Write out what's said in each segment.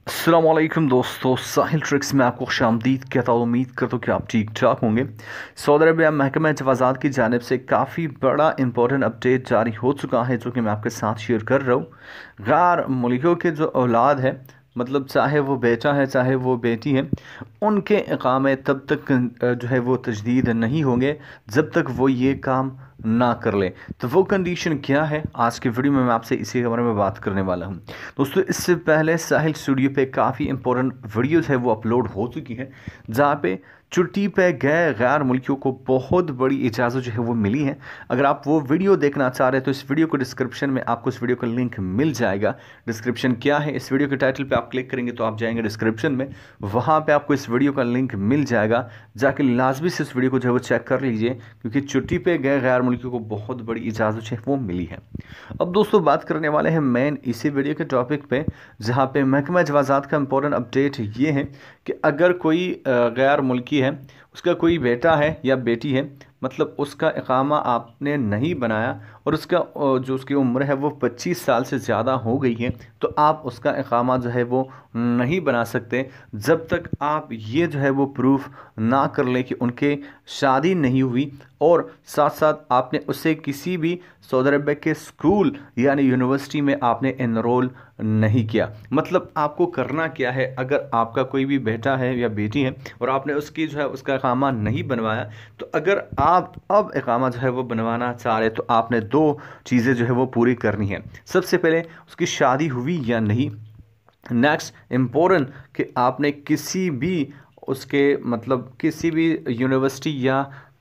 अस्सलाम वालेकुम दोस्तों, साहिल ट्रिक्स में आपको खुशामदीद कहता हूँ। उम्मीद करता हूँ कि आप ठीक ठाक होंगे। सऊदी अरबिया महकमा जवाज़ात की जानिब से काफ़ी बड़ा इंपॉर्टेंट अपडेट जारी हो चुका है, जो कि मैं आपके साथ शेयर कर रहा हूँ। गैर मुल्कियों के जो औलाद है, मतलब चाहे वो बेटा है चाहे वो बेटी है, उनके इकामे तब तक जो है वो तजदीद नहीं होंगे जब तक वो ये काम ना कर ले। तो वो कंडीशन क्या है, आज के वीडियो में मैं आपसे इसी के बारे में बात करने वाला हूँ। दोस्तों, इससे पहले साहिल स्टूडियो पे काफ़ी इंपॉर्टेंट वीडियोस है वो अपलोड हो चुकी है, जहाँ पे छुट्टी पे गए गैर मुल्कियों को बहुत बड़ी इजाज़त जो है वो मिली है। अगर आप वो वीडियो देखना चाह रहे हैं तो इस वीडियो को डिस्क्रिप्शन में आपको इस वीडियो का लिंक मिल जाएगा। डिस्क्रिप्शन क्या है, इस वीडियो के टाइटल पे आप क्लिक करेंगे तो आप जाएंगे डिस्क्रिप्शन में, वहाँ पे आपको इस वीडियो का लिंक मिल जाएगा। जाके लाजमी से इस वीडियो को जो है वो चेक कर लीजिए, क्योंकि छुट्टी पे गए गैर मुल्कियों को बहुत बड़ी इजाज़त जो है वो मिली है। अब दोस्तों, बात करने वाले हैं मेन इसी वीडियो के टॉपिक पे, जहाँ पे महकमा जवाज़ात का इंपॉर्टेंट अपडेट ये है कि अगर कोई गैर मुल्की है, उसका कोई बेटा है या बेटी है, मतलब उसका इकामा आपने नहीं बनाया और उसका जो उसकी उम्र है वो 25 साल से ज़्यादा हो गई है, तो आप उसका इकामा जो है वो नहीं बना सकते जब तक आप ये जो है वो प्रूफ ना कर लें कि उनके शादी नहीं हुई, और साथ साथ आपने उसे किसी भी सऊदी अरब के स्कूल यानी यूनिवर्सिटी में आपने एनरोल नहीं किया। मतलब आपको करना क्या है, अगर आपका कोई भी बेटा है या बेटी है और आपने उसकी जो है उसका इकामा नहीं बनवाया, तो अगर आप अब इकामा जो है वो बनवाना चाह रहे तो आपने दो चीज़ें जो है वो पूरी करनी है। सबसे पहले उसकी शादी हुई या नहीं, नेक्स्ट इम्पोर्टेंट कि आपने किसी भी उसके मतलब किसी भी यूनिवर्सिटी या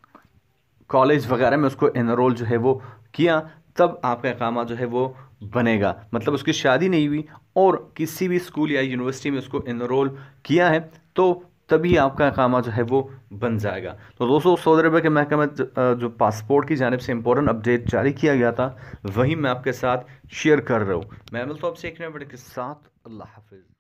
कॉलेज वगैरह में उसको एनरोल जो है वो किया, तब आपका इकामा जो है वो बनेगा। मतलब उसकी शादी नहीं हुई और किसी भी स्कूल या यूनिवर्सिटी में उसको एनरोल किया है, तो तभी आपका इकामा जो है वो बन जाएगा। तो दोस्तों, सऊदी अरब के महकमे जो पासपोर्ट की जानिब से इंपॉर्टेंट अपडेट जारी किया गया था, वही मैं आपके साथ शेयर कर रहा हूँ। मैं मिलता हूँ आपसे एक नए वीडियो के साथ। अल्लाह हाफिज़।